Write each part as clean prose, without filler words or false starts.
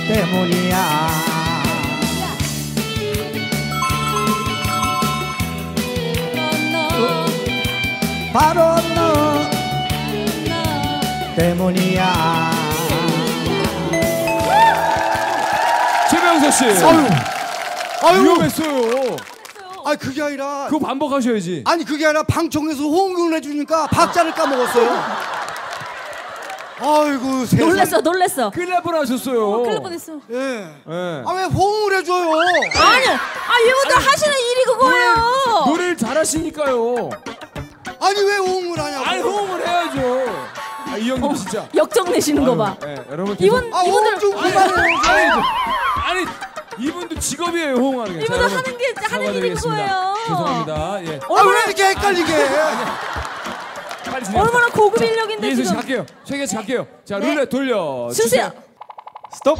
때문이야. 바로 너 때문이야. 최명석 씨. 아유. 위험했어요. 아니 그게 아니라. 그거 반복하셔야지. 아니 그게 아니라 방청에서 호응을 해주니까 박자를 까먹었어요. 아이고 세상. 놀랬어. 큰일 날 뻔하셨어요. 큰일 날 뻔했어. 예. 예. 아 왜 호응을 해줘요? 아니, 이분들 하시는 일이 그거예요. 노래를 잘하시니까요. 아니 왜 호응을 하냐고. 아니 호응을 해야죠. 이 형님 진짜. 역정 내시는 거 봐. 예, 여러분 이분들 호응 좀 그만해요. 아니 이분도 직업이에요, 호응하는 게. 이분들 하는 일이 그거예요. 죄송합니다. 예. 왜 이렇게 헷갈리게 해? 빨리 진행합시다. 얼마나 고급 인력인데 이해수 씨 지금. 갈게요. 최기 씨 갈게요. 자, 네. 룰렛 돌려 주세요. 스톱.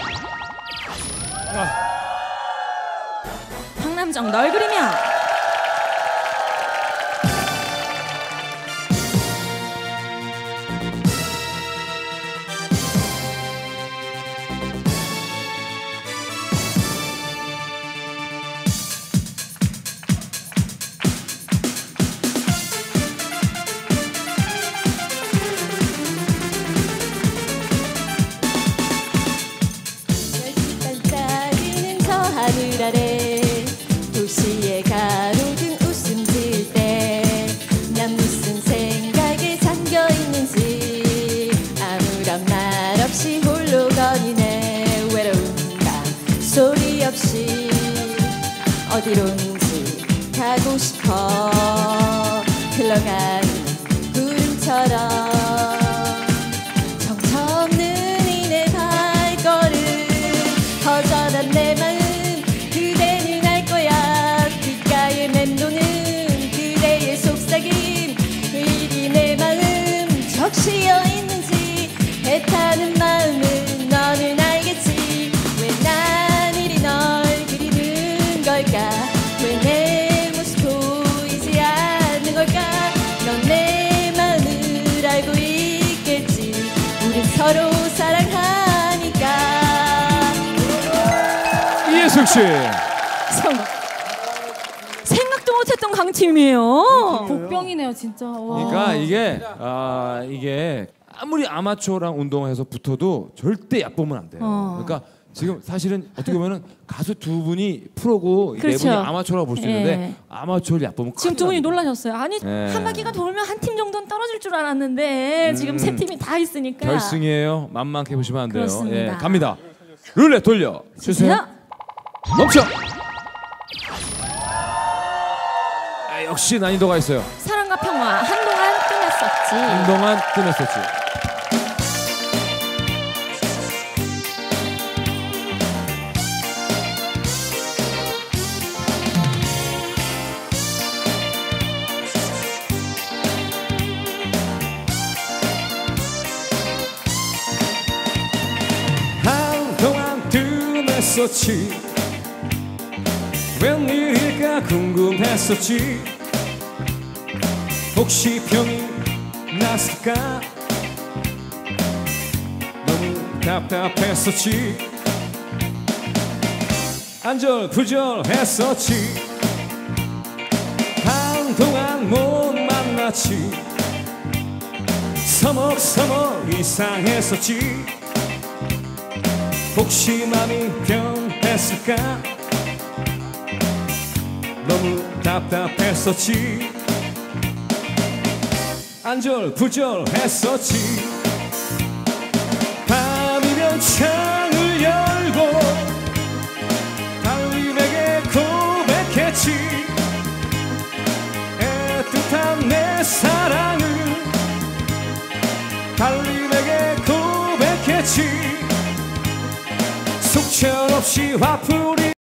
박남정 널 그리며. 반짝이는 저 하늘 아래 도시에 가로등 웃음 질 때 난 무슨 생각에 잠겨 있는지 아무런 말 없이 홀로 거리네. 외로운 밤 소리 없이 어디론지 가고 싶어. 흘러가는 구름처럼 허전한 내 마음 그대는 알 거야. 귓가에 맴도는 그대의 속삭임 일이 내 마음 적시어 있는지 애타는 마음은 너는 알겠지. 왜 난 이리 널 그리는 걸까. 왜 내 모습 보이지 않는 걸까. 넌 내 마음을 알고 있겠지. 우린 서로 사랑하니까. 이해숙 씨. 생각도 못했던 강팀이에요. 복병이네요 진짜. 와. 그러니까 이게 아무리 아마추어랑 운동해서 붙어도 절대 얕보면 안 돼요. 그러니까 지금 사실은 어떻게 보면은 가수 두 분이 프로고 그렇죠. 네 분이 아마추어라고 볼 수 있는데 예. 아마추어를 얕보면 지금 두 분이 큰일 납니다. 놀라셨어요. 아니 예. 한 바퀴가 돌면 한 팀 정도는 떨어질 줄 알았는데 지금 세 팀이 다 있으니까. 결승이에요. 만만해 보시면 안 돼요. 그렇습니다. 예, 갑니다. 룰렛 돌려 주세요. 멈춰. 역시 난이도가 있어요. 사랑과 평화 한동안 뜸했었지. 한동안 뜸했었지. 한동안 뜸했었지. 웬일일까 궁금했었지. 혹시 병이 났을까. 너무 답답했었지. 안절부절했었지. 한동안 못 만났지. 서먹서먹 이상했었지. 혹시 맘이 변했을까. 너무 답답했었지. 안절부절했었지. 밤이면 창을 열고 달님에게 고백했지. 애틋한 내 사랑을 달님에게 고백했지. 속절없이 화풀이